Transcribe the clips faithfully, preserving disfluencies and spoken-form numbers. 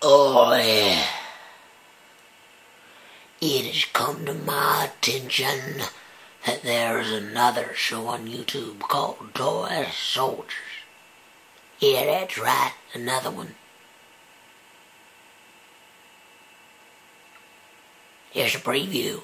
Oh, yeah. It has come to my attention that there is another show on YouTube called Toy Soldiers. Yeah, that's right, another one. Here's a preview.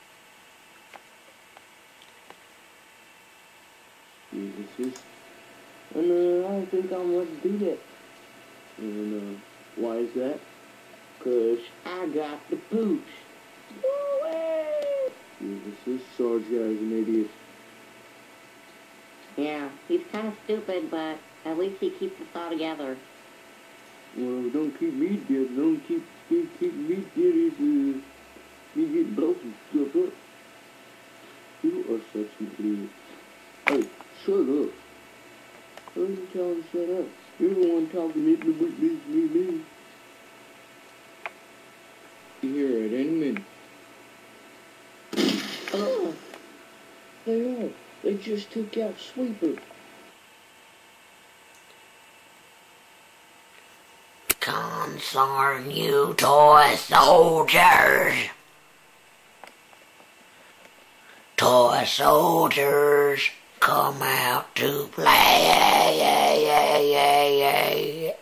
Jesus. Oh, no, I don't think I want to do that. And, uh, why is that? Cause I got the pooch. Jesus, this Sarge guy is an idiot. Yeah, he's kind of stupid, but at least he keeps us all together. Well, don't keep me together. Don't keep, keep, keep me together is, uh, me getting blown stuff up. You are such an idiot. Hey, shut up. Why are you telling to shut up? You're the one talking me, me, me, me, me. You hear it any minute. Oh, they are. They just took out Sweeper. Concern you, toy soldiers. Toy soldiers, come out to play.